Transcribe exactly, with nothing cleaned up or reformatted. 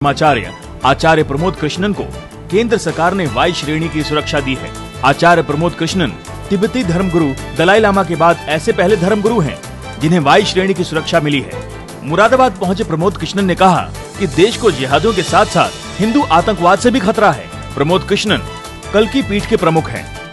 आचार्य आचार्य प्रमोद कृष्णन को केंद्र सरकार ने वाई श्रेणी की सुरक्षा दी है। आचार्य प्रमोद कृष्णन तिब्बती धर्मगुरु दलाई लामा के बाद ऐसे पहले धर्मगुरु हैं जिन्हें वाई श्रेणी की सुरक्षा मिली है। मुरादाबाद पहुंचे प्रमोद कृष्णन ने कहा कि देश को जिहादियों के साथ साथ हिंदू आतंकवाद से भी खतरा है। प्रमोद कृष्णन कल की पीठ के प्रमुख हैं।